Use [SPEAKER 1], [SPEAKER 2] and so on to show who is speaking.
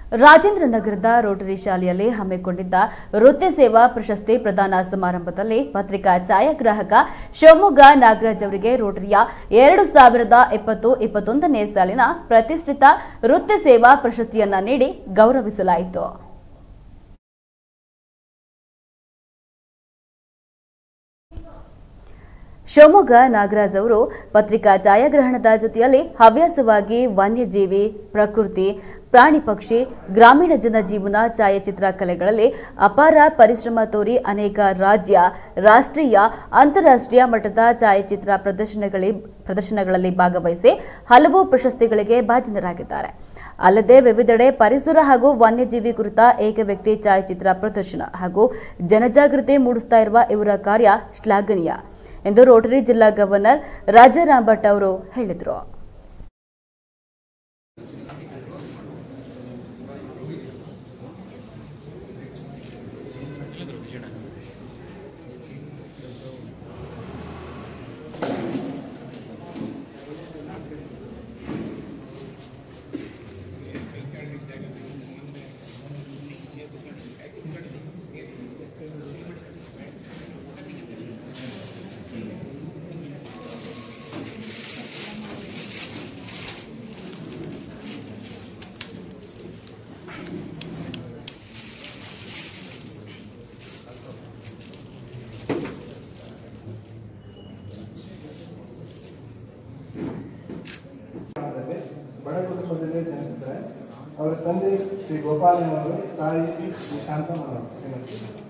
[SPEAKER 1] ರಾಜೇಂದ್ರ ನಗರದ ರೋಟರಿ ಶಾಲೆಯಲ್ಲಿ ಹಮ್ಮಿಕೊಂಡಿದ್ದ ವೃತ್ತಿ ಸೇವಾ ಪ್ರಶಸ್ತಿ ಪ್ರದಾನ ಸಮಾರಂಭದಲ್ಲಿ ಪತ್ರಿಕಾ ಛಾಯಾಗ್ರಾಹಕ ಶಿವಮೊಗ್ಗ ನಾಗರಾಜ್ ಅವರಿಗೆ ರೋಟರಿಯ 2020-21ನೇ ಸಾಲಿನ ಪ್ರತಿಷ್ಠಿತ ವೃತ್ತಿ ಸೇವಾ ಪ್ರಶಸ್ತಿಯನ್ನ ನೀಡಿ ಗೌರವಿಸಲಾಯಿತು. ಶಿವಮೊಗ್ಗ ನಾಗರಾಜ್ ಅವರು ಪತ್ರಿಕಾ ಛಾಯಾಗ್ರಹಣದ ಜೊತೆಯಲ್ಲಿ ಹವ್ಯಾಸವಾಗಿ ವನ್ಯಜೀವಿ, ಪ್ರಕೃತಿ, ಪ್ರಾಣಿ ಪಕ್ಷಿ, ಗ್ರಾಮೀಣ ಜನಜೀವನ ಛಾಯಾಚಿತ್ರ ಕಲೆಗಳಲ್ಲಿ ಅಪಾರ ಪರಿಶ್ರಮ ತೋರಿ ಅನೇಕ ರಾಜ್ಯ, ರಾಷ್ಟ್ರೀಯ, ಅಂತಾರಾಷ್ಟ್ರೀಯ ಮಟ್ಟದ ಛಾಯಾಚಿತ್ರ ಪ್ರದರ್ಶನಗಳಲ್ಲಿ ಭಾಗವಹಿಸಿ ಹಲವು ಪ್ರಶಸ್ತಿಗಳಿಗೆ ಭಾಜನರಾಗಿದ್ದಾರೆ. ಅಲ್ಲದೆ ವಿವಿಧೆಡೆ ಪರಿಸರ ಹಾಗೂ ವನ್ಯಜೀವಿ ಕುರಿತ ಏಕವ್ಯಕ್ತಿ ಛಾಯಾಚಿತ್ರ ಪ್ರದರ್ಶನ ಹಾಗೂ ಜನಜಾಗೃತಿ ಮೂಡಿಸುತ್ತಾ ಇರುವ ಇವರ ಕಾರ್ಯ ಶ್ಲಾಘನೀಯ ಎಂದು ರೋಟರಿ ಜಿಲ್ಲಾ ಗವರ್ನರ್ ರಾಜಾರಾಮ್ ಭಟ್ ಅವರು ಹೇಳಿದರು.
[SPEAKER 2] ಬಡ ಕುಟುಂಬದಲ್ಲಿ ಜನಿಸಿದ್ದಾರೆ. ಅವರ ತಂದೆ ಶ್ರೀ ಗೋಪಾಲನವರು, ತಾಯಿ ಶ್ರೀ ಶಾಂತಮ್ಮ.